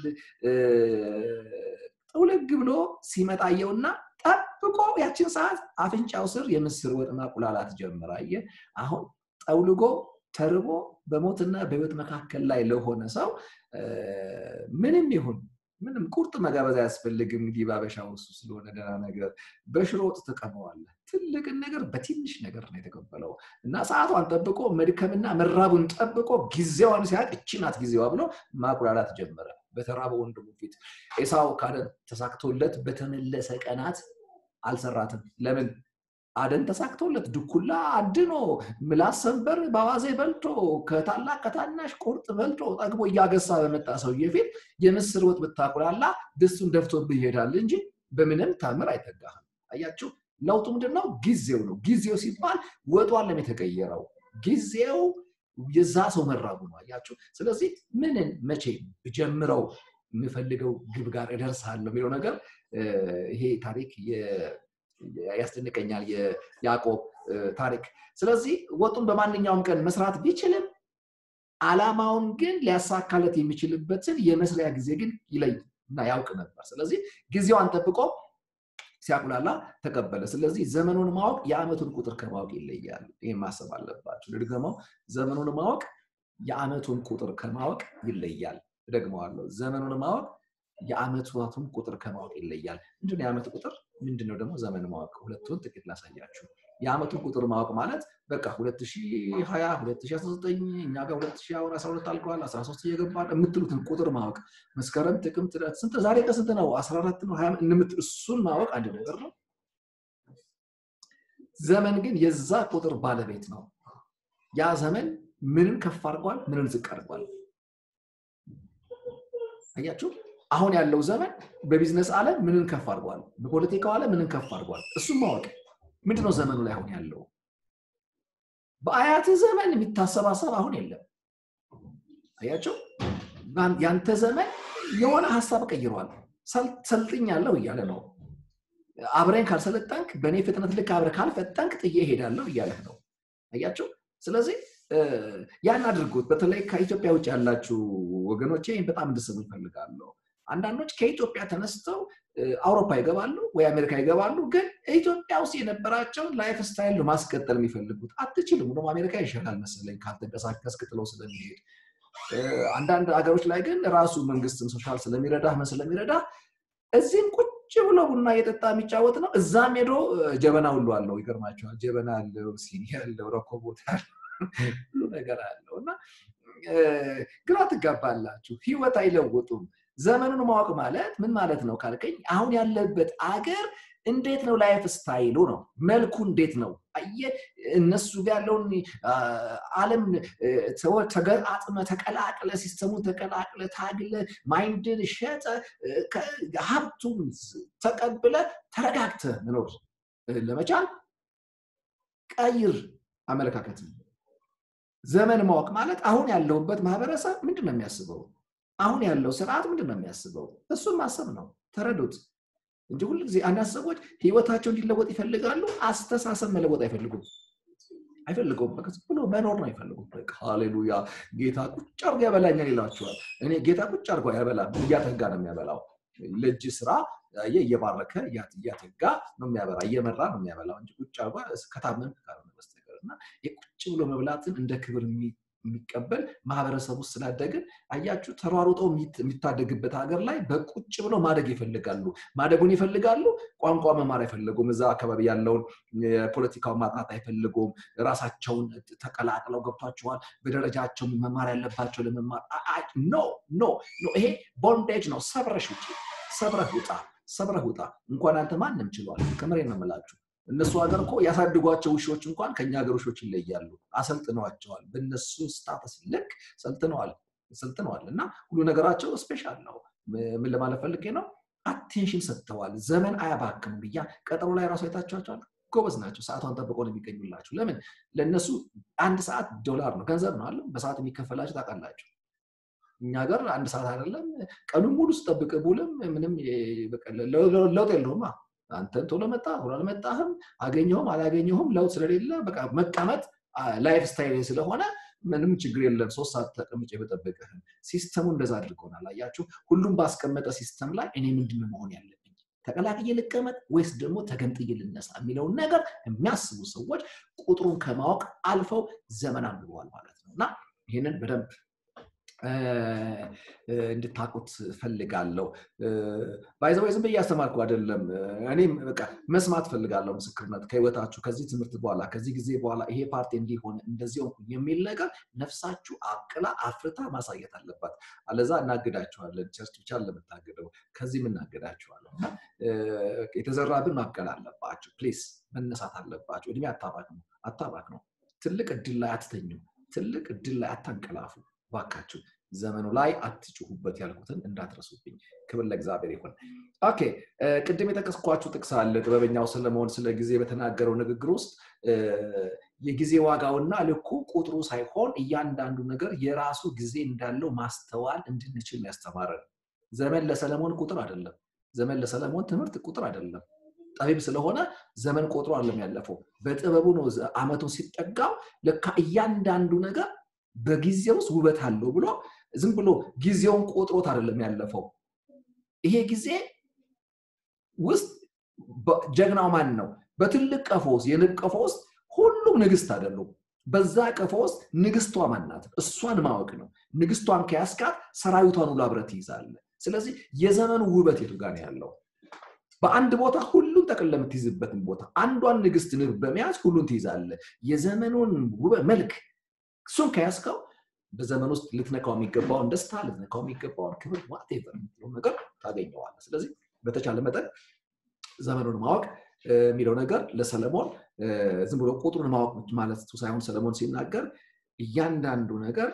ጠውለግ ብሎ ሲመጣየውና ጠብቆ ያችን ሰዓት አፍንጫው ስር የምስር ወጥና ቁላላት ጀመራየ አሁን ጠውልጎ ተርቦ በሞትና በህይወት መካከል ላይ ለሆነ ሰው ምንም ይሁን ምንም ቁርጥ መጋበዝ ያስፈልግም እንግዲህ ባበሻው እሱ ስለሆነ ደና ነገር በሽሮጥ ተቀበዋል ትልቅ ነገር በትንሽ ነገር ነው የተቀበለው እና ሰዓቷን ጠብቆ መድከምና መራቡን ጠብቆ ጊዜዋን ሲያቅ እቺናት ጊዜዋ ብሎ ማቁላላት ጀመረ በተራበው ወንድሙ ፊት ኤሳው ካደ ተሳክቶለት በተመለሰ ቀናት አልሰራተም ለምን አደን ተሳክቶለት ድኩላ አድኖ ምላሰንበር ባዋዜ በልቶ ከታላቅ ከታናሽ ቁርጥ በልቶ ጠግቦ ያገሳ በመጣ ሰው የፊት የምስር ወጥ በታቁላላ ድስቱን ደፍቶብህ ይሄዳል እንጂ በምንም ታምር አይተጋህም አያችሁ ለውጡ ምንድነው ጊዜው ነው ጊዜው ሲባል ወጡ ዓለም የተቀየረው ጊዜው የዛ ሰው መራቡ ነው አያችሁ ስለዚህ ምንን መቼ ጀምረው የሚፈልገው ግብ ጋር እደርሳለሁ የሚለው ነገር ይሄ ታሪክ ያስተነቀኛል የያዕቆብ ታሪክ ስለዚህ ወጡን በማንኛውም ቀን መስራት ቢችልም አላማውን ግን ሊያሳካለት የሚችልበትን የመስሪያ ጊዜ ግን ይለይና ያውቅ ነበር ስለዚህ ጊዜውን ተጠብቆ ሲያቁላላ ተቀበለ ስለዚህ ዘመኑን ማወቅ የዓመቱን ቁጥር ከማወቅ ይለያል ይሄ ማሰብ አለባችሁ ለድገመው ዘመኑን ማወቅ የዓመቱን ቁጥር ከማወቅ ይለያል ደግመዋለሁ ዘመኑን ማወቅ የዓመቱን ቁጥር ከማወቅ ይለያል ምንድነው የዓመቱ ቁጥር ምንድነው ደግሞ ዘመን ማወቅ ሁለቱን ጥቂት ላሳያችሁ የዓመቱን ቁጥር ማወቅ ማለት በቃ ሁለት ሺህ ሃያ ሁለት ሺህ አስራ ዘጠኝ እኛ ጋር ሁለት ሺህ አስራ ሁለት አልቋል አስራ ሶስት እየገባ የምትሉትን ቁጥር ማወቅ መስከረም ጥቅምት ስንት ዛሬ ከስንት ነው አስራ አራት ነው ሃያ እንምት እሱን ማወቅ አንድ ነገር ነው ዘመን ግን የዛ ቁጥር ባለቤት ነው ያ ዘመን ምንን ከፍ አድርጓል ምንን ዝቅ አድርጓል አያችሁ አሁን ያለው ዘመን በቢዝነስ ዓለም ምንን ከፍ አድርጓል በፖለቲካው ዓለም ምንን ከፍ አድርጓል እሱ ማወቅ ምንድነው ዘመኑ ላይ አሁን ያለው በአያት ዘመን የሚታሰባሰብ አሁን የለም አያችሁ ያንተ ዘመን የሆነ ሐሳብ ቀይሯል ሰልጥኛለሁ ይያለ ነው አብረን ካልሰለጠንክ በኔ ፍጥነት ልክ አብረ ካልፈጠንክ ጥዬ ሄዳለሁ ይያለ ነው አያችሁ ስለዚህ ያን አድርጉት በተለይ ከኢትዮጵያ ውጭ ያላችሁ ወገኖቼ በጣም እንድትሰሙ ይፈልጋሉ አንዳንዶች ከኢትዮጵያ ተነስተው አውሮፓ ይገባሉ ወይ አሜሪካ ይገባሉ ግን ኢትዮጵያ ውስጥ የነበራቸው ላይፍ ስታይል ነው ማስቀጠል የሚፈልጉት አትችሉም ነው አሜሪካ ይሻላል መሰለኝ ካልተንቀሳቀስክ ጥለው ስለሚሄድ አንዳንድ አገሮች ላይ ግን ራሱ መንግስትም ሶሻል ስለሚረዳ ስለሚረዳ እዚህም ቁጭ ብሎ ቡና እየጠጣ የሚጫወት ነው እዛም ሄዶ ጀበና ሁሉ አለው ይገርማችኋል ጀበና አለው ሲኒ አለው ረኮቦት ሁሉ ነገር አለውና ግራ ትጋባላችሁ ህይወት አይለውጡም ዘመኑን ማወቅ ማለት ምን ማለት ነው ካልከኝ አሁን ያለበት አገር እንዴት ነው ላይፍ ስታይሉ ነው መልኩ እንዴት ነው አየ እነሱ ያለውን ዓለም ተገጣጥመ ተቀላቅለ ሲስተሙ ተቀላቅለ ታግለ ማይንድን ሸጠ ሀብቱን ተቀብለ ተረጋግተ መኖር ለመቻል ቀይር አመለካከት ዘመን ማወቅ ማለት አሁን ያለውበት ማህበረሰብ ምንድነው የሚያስበው አሁን ያለው ስርዓት ምንድነው የሚያስበው እሱን ማሰብ ነው ተረዱት እንጂ ሁሉ ጊዜ አንዳንድ ሰዎች ህይወታቸው እንዲለወጥ ይፈልጋሉ አስተሳሰብ መለወጥ አይፈልጉም አይፈልጉም በቃ ብሎ መኖር ነው አይፈልጉም በቃ ሃሌሉያ ጌታ ቁጭ አርጎ ያበላኛል ይላችኋል እኔ ጌታ ቁጭ አርጎ ያበላል እያተጋ ነው የሚያበላው ለጅ ስራ እየባረከ እያተጋ ነው የሚያበላ እየመራ ነው የሚያበላው እንጂ ቁጭ አርጎ ከታመን ካለ በስተቀርና የቁጭ ብሎ መብላትን እንደ ክብር የሚቀበል ማህበረሰብ ውስጥ ስላደግን አያችሁ ተሯሩጦ የሚታደግበት ሀገር ላይ በቁጭ ብሎ ማደግ ይፈልጋሉ ማደጉን ይፈልጋሉ ቋንቋ መማር አይፈልጉም እዛ አካባቢ ያለውን ፖለቲካው ማጥናት አይፈልጉም ራሳቸውን ተቀላቅለው ገብቷቸዋል በደረጃቸው መማር ያለባቸው ለመማር ኖ ኖ ኖ ይሄ ቦንዴጅ ነው ሰብረሽ ውጪ ሰብረህ ውጣ ሰብረህ ውጣ እንኳን አንተ ማንንም ችሏል ከመሬት ነው የምላችሁ እነሱ ሀገር እኮ ያሳድጓቸው ውሾች እንኳን ከኛ ሀገር ውሾች ይለያሉ አሰልጥነዋቸዋል በእነሱ ስታተስ ልክ ሰልጥነዋል ሰልጥነዋል እና ሁሉ ነገራቸው ስፔሻል ነው ምን ለማለት ፈልጌ ነው አቴንሽን ሰጥተዋል ዘመን አያባክም ብያ ቀጠሮ ላይ ራሱ አይታችኋቸዋል ጎበዝ ናቸው ሰዓቷን ጠብቀው ነው የሚገኙላችሁ ለምን ለነሱ አንድ ሰዓት ዶላር ነው ገንዘብ ነው አይደል በሰዓት የሚከፈላችሁ ታውቃላችሁ እኛ ጋር አንድ ሰዓት አይደለም ቀኑን ሙሉ ስጠብቅ ብለም ምንም በቃ ለውጥ የለውም አንተ ቶሎ መጣ ቶሎ አልመጣህም አገኘሁም አላገኘሁም ለውጥ ስለሌለ በቃ መቀመጥ ላይፍ ስታይል ስለሆነ ምንም ችግር የለም ሶስት ሰዓት ተቀምጬ በጠበቀህ ሲስተሙ እንደዛ አድርጎናል አያችሁ ሁሉም ባስቀመጠ ሲስተም ላይ እኔ ምንድነው መሆን ያለብኝ ተቀላቅዬ ልቀመጥ ወይስ ደግሞ ተገንጥዬ ልነሳ የሚለው ነገር የሚያስቡ ሰዎች ቁጥሩን ከማወቅ አልፈው ዘመን አንብበዋል ማለት ነውና ይሄንን በደንብ እንድታቁት ፈልጋለሁ ባይዘው ዝም በያስተማርኩ አይደለም እኔም በቃ መስማት ፈልጋለሁ ምስክርነት ከህይወታችሁ ከዚህ ትምህርት በኋላ ከዚህ ጊዜ በኋላ ይሄ ፓርቲ እንዲሆን እንደዚህ ሆንኩ የሚል ነገር ነፍሳችሁ አቅላ አፍርታ ማሳየት አለባት አለዛ እናገዳችኋለን ቸርች ብቻ ለምታገደው ከዚህ ምን እናገዳችኋለን የተዘራብን ማብቀል አለባችሁ ፕሊዝ መነሳት አለባችሁ እድሜ አታባክ ነው አታባክ ነው ትልቅ እድል ላይ አትተኙ ትልቅ እድል ላይ አታንቀላፉ ባካችሁ ዘመኑ ላይ አትጭሁበት ያልኩትን እንዳትረሱብኝ ክብር ለእግዚአብሔር ይሁን ኦኬ ቅድም የተከስኳችሁ ጥቅስ አለ ጥበበኛው ሰለሞን ስለ ጊዜ በተናገረው ንግግር ውስጥ የጊዜ ዋጋውና ልኩ ቁጥሩ ሳይሆን እያንዳንዱ ነገር የራሱ ጊዜ እንዳለው ማስተዋል እንድንችል ያስተማረን ዘመን ለሰለሞን ቁጥር አይደለም ዘመን ለሰለሞን ትምህርት ቁጥር አይደለም ጠቢብ ስለሆነ ዘመን ቆጥሮ አይደለም ያለፈው በጥበቡ ነው አመቱን ሲጠጋው ለካ እያንዳንዱ ነገር በጊዜው ውስጥ ውበት አለው ብሎ ዝም ብሎ ጊዜውን ቆጥሮት አይደለም ያለፈው ይሄ ጊዜ ውስጥ ጀግናው ማን ነው በትልቅ ቀፎስ የንቀፎስ ሁሉም ንግስት አይደሉም በዛ ቀፎስ ንግስቷ ማናት እሷን ማወቅ ነው ንግስቷን ከያስካት ሰራዊቷን ሁሉ አብረት ይዛል ስለዚህ የዘመኑ ውበት የቱ ጋር ያለው በአንድ ቦታ ሁሉን ተቀለም ትይዝበትን ቦታ አንዷን ንግስት ንብ በመያዝ ሁሉን ትይዛለ የዘመኑን ውበት መልክ እሱን ከያስካው በዘመን ውስጥ ልትነካው የሚገባው ደስታ ልትነካው የሚገባው ክብር whatever ነው ነገር ታገኘዋለህ ስለዚህ በተቻለ መጠን ዘመኑን ማወቅ የሚለው ነገር ለሰለሞን ዝም ብሎ ቁጥሩን ማወቅ ማለት ሳይሆን ሰለሞን ሲናገር እያንዳንዱ ነገር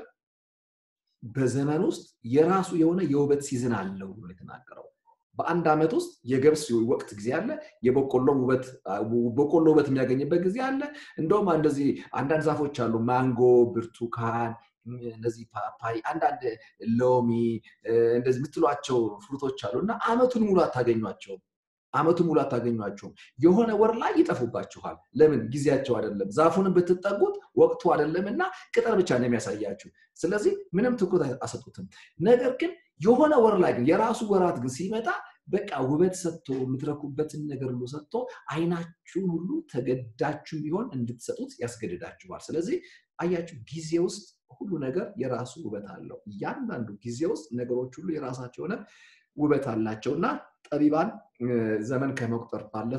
በዘመን ውስጥ የራሱ የሆነ የውበት ሲዝን አለው ብሎ የተናገረው በአንድ አመት ውስጥ የገብስ ወቅት ጊዜ አለ የበቆሎ ውበት በቆሎ ውበት የሚያገኝበት ጊዜ አለ እንደውም እንደዚህ አንዳንድ ዛፎች አሉ ማንጎ ብርቱካን እንደዚህ ፓፓይ አንዳንድ ሎሚ እንደዚህ ምትሏቸው ፍሩቶች አሉና አመቱን ሙሉ አታገኟቸው አመቱን ሙሉ አታገኟቸው የሆነ ወር ላይ ይጠፉባችኋል ለምን ጊዜያቸው አይደለም ዛፉን በትጠጉት ወቅቱ አይደለምና ቅጠል ብቻ ነው የሚያሳያችሁ ስለዚህ ምንም ትኩረት አሰጡትም ነገር ግን የሆነ ወር ላይ ግን የራሱ ወራት ግን ሲመጣ በቃ ውበት ሰጥቶ ምትረኩበትን ነገር ሁሉ ሰጥቶ አይናችሁን ሁሉ ተገዳችሁ ቢሆን እንድትሰጡት ያስገድዳችኋል ስለዚህ አያችሁ ጊዜ ውስጥ ሁሉ ነገር የራሱ ውበት አለው ያንዳንዱ ጊዜ ውስጥ ነገሮች ሁሉ የራሳቸው ሆነ ውበት አላቸውና ጠቢባን ዘመን ከመቁጠር ባለፈ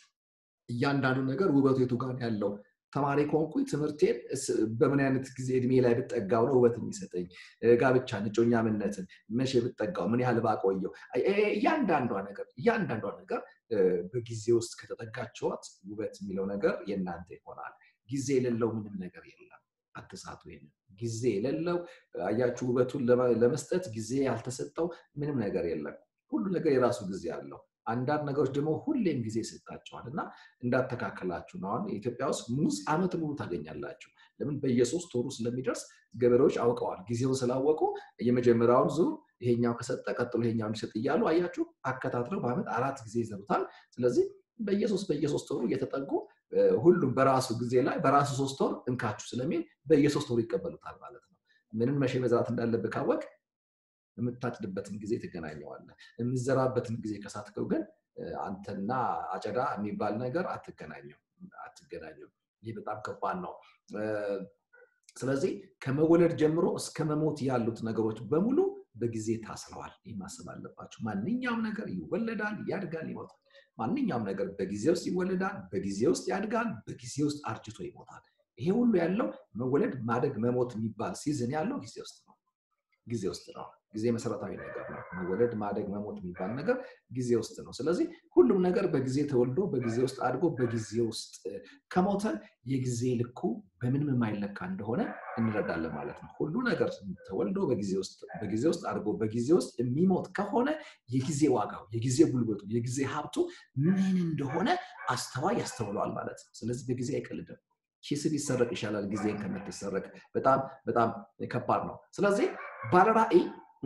ያንዳንዱ ነገር ውበቱ የቱ ጋር ያለው ተማሪ ኮንኩኝ ትምርቴን በምን አይነት ጊዜ እድሜ ላይ ብትጠጋው ነው ውበት የሚሰጠኝ ጋብቻ ንጮኛ ምንነትን መቼ ብትጠጋው ምን ያህል ባቆየው ያንዳንዷ ነገር ያንዳንዷ ነገር በጊዜ ውስጥ ከተጠጋችኋት ውበት የሚለው ነገር የናንተ ይሆናል ጊዜ የሌለው ምንም ነገር የለም አትሳቱ ይሄን ጊዜ የሌለው አያችሁ ውበቱን ለመስጠት ጊዜ ያልተሰጠው ምንም ነገር የለም ሁሉ ነገር የራሱ ጊዜ አለው አንዳንድ ነገሮች ደግሞ ሁሌም ጊዜ ሰጣቸዋልና እንዳተካከላችሁ ነው አሁን ኢትዮጵያ ውስጥ ሙዝ አመት ሙሉ ታገኛላችሁ ለምን በየሶስት ወሩ ስለሚደርስ ገበሬዎች አውቀዋል ጊዜውን ስላወቁ የመጀመሪያውን ዙር ይሄኛው ከሰጠ ቀጥሎ ይሄኛው ይሰጥ ይያሉ አያችሁ አከታትለው በአመት አራት ጊዜ ይዘሩታል ስለዚህ በየሶስት በየሶስት ወሩ እየተጠጉ ሁሉም በራሱ ጊዜ ላይ በራሱ ሶስት ወር እንካችሁ ስለሚል በየሶስት ወሩ ይቀበሉታል ማለት ነው ምንም መቼ መዝራት እንዳለበት ካወቅ የምታጭድበትን ጊዜ ትገናኘዋለህ የምዘራበትን ጊዜ ከሳትከው ግን አንተና አጨዳ የሚባል ነገር አትገናኘው አትገናኘው ይሄ በጣም ከባድ ነው ስለዚህ ከመወለድ ጀምሮ እስከ መሞት ያሉት ነገሮች በሙሉ በጊዜ ታስረዋል ይማሰብ አለባችሁ ማንኛውም ነገር ይወለዳል ያድጋል ይሞታል ማንኛውም ነገር በጊዜ ውስጥ ይወለዳል በጊዜ ውስጥ ያድጋል በጊዜ ውስጥ አርጅቶ ይሞታል ይሄ ሁሉ ያለው መወለድ ማደግ መሞት የሚባል ሲዝን ያለው ጊዜ ውስጥ ነው ጊዜ ውስጥ ነው ጊዜ መሰረታዊ ነገር ነው መወለድ ማደግ መሞት የሚባል ነገር ጊዜ ውስጥ ነው ስለዚህ ሁሉም ነገር በጊዜ ተወልዶ በጊዜ ውስጥ አድጎ በጊዜ ውስጥ ከሞተ የጊዜ ልኩ በምንም የማይለካ እንደሆነ እንረዳለን ማለት ነው ሁሉ ነገር ተወልዶ በጊዜ ውስጥ በጊዜ ውስጥ አድጎ በጊዜ ውስጥ የሚሞት ከሆነ የጊዜ ዋጋው የጊዜ ጉልበቱ የጊዜ ሀብቱ ምን እንደሆነ አስተዋይ ያስተውለዋል ማለት ነው ስለዚህ በጊዜ አይቀልድም ኪስ ቢሰረቅ ይሻላል ጊዜን ከመተሰረቅ በጣም በጣም ከባድ ነው ስለዚህ ባለራዕይ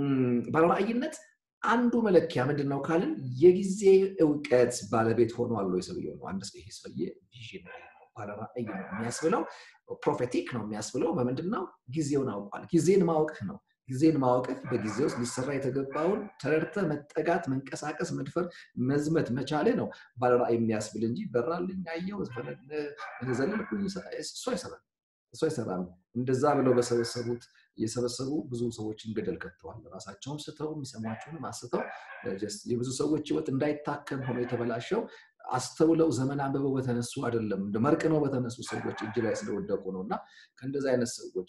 ባለራዕይነት አንዱ መለኪያ ምንድነው ካልን የጊዜ ዕውቀት ባለቤት ሆኗል ወይ ሰውየው ነው አንድ ይሄ ሰውዬ ቪዥን ባለራዕይ ነው የሚያስብለው ፕሮፌቲክ ነው የሚያስብለው በምንድነው ጊዜውን አውቋል ጊዜን ማወቅ ነው ጊዜን ማወቅ በጊዜ ውስጥ ሊሰራ የተገባውን ተረድተ መጠጋት መንቀሳቀስ መድፈር መዝመት መቻለ ነው ባለራዕይ የሚያስብል እንጂ በራልኝ አየው ዘፈነ ዘለልኩኝ እሱ አይሰራም እሱ አይሰራም እንደዛ ብለው በሰበሰቡት የሰበሰቡ ብዙ ሰዎችን ገደል ከተዋል ራሳቸውም ስተው የሚሰማቸውን ማስተው ጀስት የብዙ ሰዎች ህይወት እንዳይታከም ሆኖ የተበላሸው አስተውለው ዘመን አንበበው በተነሱ አይደለም እንደመርቀነው በተነሱ ሰዎች እጅ ላይ ስለወደቁ ነውና ከእንደዛ አይነት ሰዎች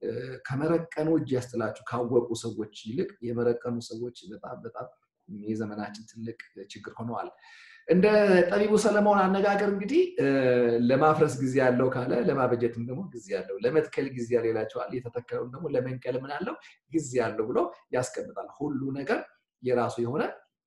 ከመረቀኑ እጅ ያስተላችሁ ካወቁ ሰዎች ይልቅ የመረቀኑ ሰዎች በጣም በጣም የዘመናችን ትልቅ ችግር ሆነዋል እንደ ጠቢቡ ሰለሞን አነጋገር እንግዲህ ለማፍረስ ጊዜ ያለው ካለ ለማበጀትም ደግሞ ጊዜ ያለው ለመትከል ጊዜ ያለላቸዋል የተተከለው ደግሞ ለመንቀል ምን አለው ጊዜ ያለው ብሎ ያስቀምጣል ሁሉ ነገር የራሱ የሆነ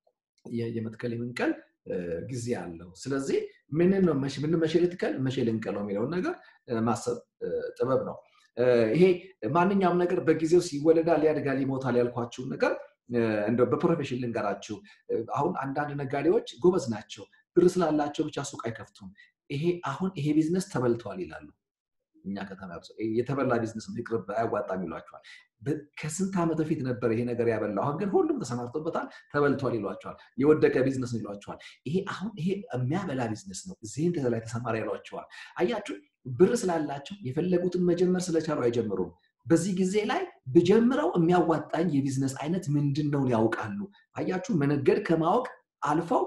የመትከል የመንቀል ጊዜ ያለው ስለዚህ ምን ነው ምን መሸልትከል መሸልንቀለው የሚለው ነገር ማሰብ ጥበብ ነው ይሄ ማንኛውም ነገር በጊዜው ሲወለዳል ያድጋል ይሞታል ያልኳችሁ ነገር እንደው በፕሮፌሽን ልንገራችሁ አሁን አንዳንድ ነጋዴዎች ጎበዝ ናቸው ብር ስላላቸው ብቻ ሱቅ አይከፍቱም ይሄ አሁን ይሄ ቢዝነስ ተበልቷል ይላሉ እኛ ከተማርኩ የተበላ ቢዝነስ ነው ይቅርብ አያዋጣም ይሏቸዋል ከስንት ዓመት በፊት ነበር ይሄ ነገር ያበላው አሁን ግን ሁሉም ተሰማርቶበታል ተበልቷል ይሏቸዋል የወደቀ ቢዝነስ ነው ይሏቸዋል ይሄ አሁን ይሄ የሚያበላ ቢዝነስ ነው እዚህ እንደዛ ላይ ተሰማራ ይሏቸዋል አያችሁ ብር ስላላቸው የፈለጉትን መጀመር ስለቻሉ አይጀምሩም በዚህ ጊዜ ላይ በጀምረው የሚያዋጣኝ የቢዝነስ አይነት ምንድነው ያውቃሉ አያችሁ መነገድ ከማወቅ አልፈው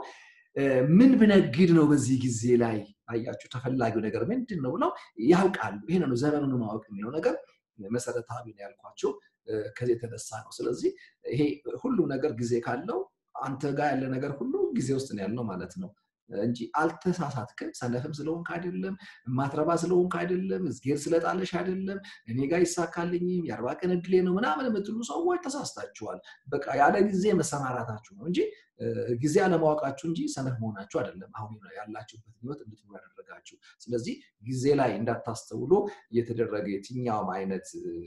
ምን ብነግድ ነው በዚህ ጊዜ ላይ አያችሁ ተፈላጊው ነገር ምንድነው ብለው ያውቃሉ ይሄ ነው ዘመኑን ማወቅ የሚለው ነገር መሰረታዊ ነው ያልኳችሁ ከዚህ የተነሳ ነው ስለዚህ ይሄ ሁሉ ነገር ጊዜ ካለው አንተ ጋር ያለ ነገር ሁሉ ጊዜ ውስጥ ነው ያለው ማለት ነው እንጂ አልተሳሳትከም ሰነፍም ስለሆንክ አይደለም ማትረባ ስለሆንክ አይደለም እዝጌር ስለጣለሽ አይደለም እኔ ጋር ይሳካልኝም ያርባ ቀን እድሌ ነው ምናምን የምትሉ ሰዎች ተሳስታችኋል በቃ ያለ ጊዜ መሰማራታችሁ ነው እንጂ ጊዜ አለማወቃችሁ እንጂ ሰነፍ መሆናችሁ አይደለም አሁን ያላችሁበት ህይወት እንድትኖሩ ያደረጋችሁ ስለዚህ ጊዜ ላይ እንዳታስተውሉ የተደረገ የትኛውም አይነት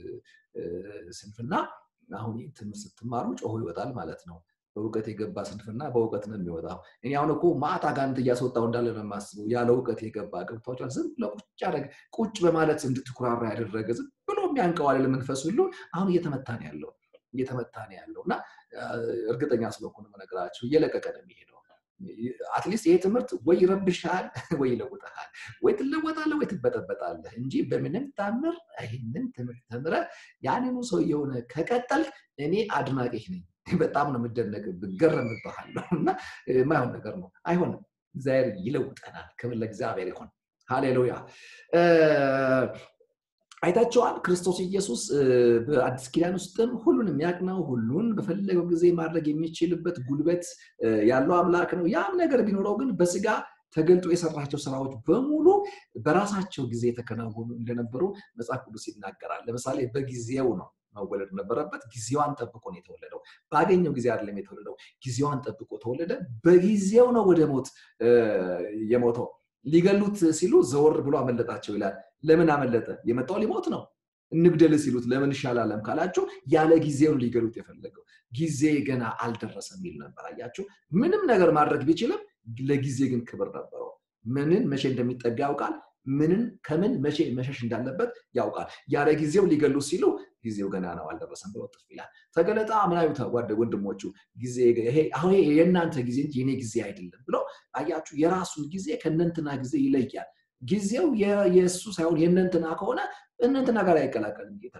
ስንፍና አሁን ትምህርት ስትማሩ ጮሆ ይወጣል ማለት ነው በእውቀት የገባ ስንፍና በእውቀት ነው የሚወጣው እኔ አሁን እኮ ማታ ጋንት እያስወጣው እንዳለ ነው ማስበው ያለ እውቀት የገባ ገብቷቸዋል ዝም ብሎ ቁጭ ያደረገ ቁጭ በማለት እንድትኩራራ ያደረገ ዝም ብሎ የሚያንቀው አይደለም መንፈስ ሁሉ አሁን እየተመታ ነው ያለው እየተመታ ነው ያለውና እርግጠኛ ስለሆነ ነው ነገራችሁ እየለቀቀ ነው የሚሄደው አትሊስት ይሄ ትምህርት ወይ ይረብሻል ወይ ይለውጣል ወይ ትለወጣለህ ወይ ትበጠበጣለህ እንጂ በምንም ታምር ይሄንን ትምህርት ተምረ ያንኑ ሰው የሆነ ከቀጠል እኔ አድናቂህ ነኝ በጣም ነው የምደነቅብህ ገረምብሃለሁና ማይሆን ነገር ነው አይሆንም እግዚአብሔር ይለውጠናል ክብር ለእግዚአብሔር ይሁን ሃሌሉያ አይታችኋል ክርስቶስ ኢየሱስ በአዲስ ኪዳን ውስጥም ሁሉን የሚያቅናው ሁሉን በፈለገው ጊዜ ማድረግ የሚችልበት ጉልበት ያለው አምላክ ነው ያም ነገር ቢኖረው ግን በስጋ ተገልጦ የሰራቸው ስራዎች በሙሉ በራሳቸው ጊዜ ተከናወኑ እንደነበሩ መጽሐፍ ቅዱስ ይናገራል ለምሳሌ በጊዜው ነው መወለድ ነበረበት ጊዜዋን ጠብቆ ነው የተወለደው ባገኘው ጊዜ አይደለም የተወለደው ጊዜዋን ጠብቆ ተወለደ በጊዜው ነው ወደ ሞት የሞተው ሊገሉት ሲሉ ዘወር ብሎ አመለጣቸው ይላል ለምን አመለጠ የመጣው ሊሞት ነው እንግደል ሲሉት ለምን ይሻላልም ካላችሁ ያለ ጊዜው ሊገሉት የፈለገው ጊዜ ገና አልደረሰም ይል ነበር አያችሁ ምንም ነገር ማድረግ ቢችልም ለጊዜ ግን ክብር ነበረው ምንን መቼ እንደሚጠጋ ያውቃል ምንን ከምን መቼ መሸሽ እንዳለበት ያውቃል ያለ ጊዜው ሊገሉ ሲሉ ጊዜው ገና ነው አልደረሰም ብሎ ጥፍ ይላል ተገለጣ ምናዩ ተጓደ ወንድሞቹ ጊዜ ይሄ አሁን የእናንተ ጊዜ እንጂ የኔ ጊዜ አይደለም ብሎ አያችሁ የራሱን ጊዜ ከነንተና ጊዜ ይለያል ጊዜው የኢየሱስ ሳይሆን የነንተና ከሆነ እነንተና ጋር አይቀላቀልም ጌታ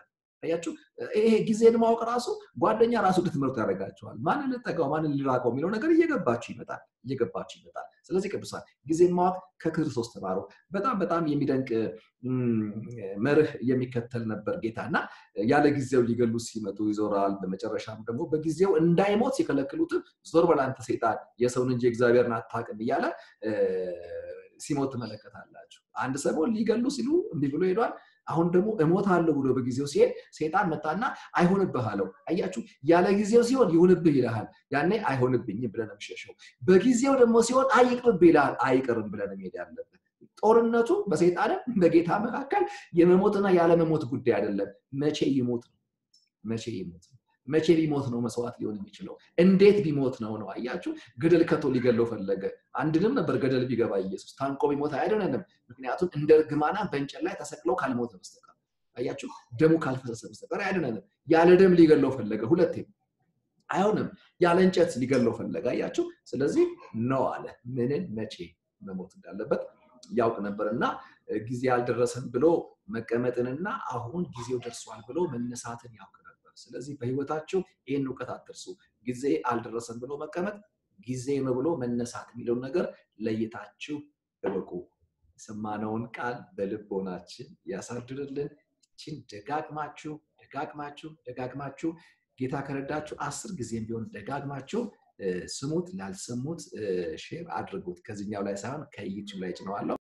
አያችሁ ይሄ ጊዜን ማወቅ ራሱ ጓደኛ ራሱ ትምህርት ያደርጋቸዋል ማንን ልጠጋው ማንን ልራቀው የሚለው ነገር እየገባችሁ ይመጣል እየገባችሁ ይመጣል ስለዚህ ቅዱሳን ጊዜን ማወቅ ከክርስቶስ ተማሩ በጣም በጣም የሚደንቅ መርህ የሚከተል ነበር ጌታና ያለ ጊዜው ሊገሉ ሲመጡ ይዞራል በመጨረሻም ደግሞ በጊዜው እንዳይሞት ሲከለክሉት ዞር በላንተ ሰይጣን የሰውን እንጂ እግዚአብሔርን አታውቅም ይያለ ሲሞት ተመለከታላችሁ አንድ ሰሞን ሊገሉ ሲሉ እንዲህ ብሎ ሄዷል አሁን ደግሞ እሞታለሁ ብሎ በጊዜው ሲሄድ ሰይጣን መጣና አይሆንብህ አለው አያችሁ ያለ ጊዜው ሲሆን ይሁንብህ ይላል ያኔ አይሆንብኝም ብለን እንሸሸው በጊዜው ደግሞ ሲሆን አይቅርብህ ይላል አይቅርም ብለን መሄድ ያለብን ጦርነቱ በሰይጣንም በጌታ መካከል የመሞትና ያለ መሞት ጉዳይ አይደለም መቼ ይሞት ነው መቼ ይሞት ነው መቼ ቢሞት ነው መስዋዕት ሊሆን የሚችለው እንዴት ቢሞት ነው ነው አያችሁ ገደል ከቶ ሊገለው ፈለገ አንድንም ነበር ገደል ቢገባ ኢየሱስ ታንቆ ቢሞት አይደለም ምክንያቱም እንደ ግማና በእንጨት ላይ ተሰቅለው ካልሞተ በስተቀር አያችሁ ደሙ ካልፈሰሰ በስተቀር አይደለም ያለ ደም ሊገለው ፈለገ ሁለቴ አይሆንም ያለ እንጨት ሊገለው ፈለገ አያችሁ ስለዚህ ነው አለ ምንን መቼ መሞት እንዳለበት ያውቅ ነበርና ጊዜ ያልደረሰን ብሎ መቀመጥንና አሁን ጊዜው ደርሷል ብሎ መነሳትን ያውቅ ስለዚህ በህይወታችሁ ይሄን ዕውቀት አትርሱ ጊዜ አልደረሰም ብሎ መቀመጥ ጊዜ ነው ብሎ መነሳት የሚለው ነገር ለይታችሁ እወቁ ሰማነውን ቃል በልቦናችን ያሳድርልን እቺን ደጋግማችሁ ደጋግማችሁ ደጋግማችሁ ጌታ ከረዳችሁ አስር ጊዜም ቢሆን ደጋግማችሁ ስሙት ላልሰሙት ሼር አድርጉት ከዚህኛው ላይ ሳይሆን ከዩቲዩብ ላይ ጭነዋለሁ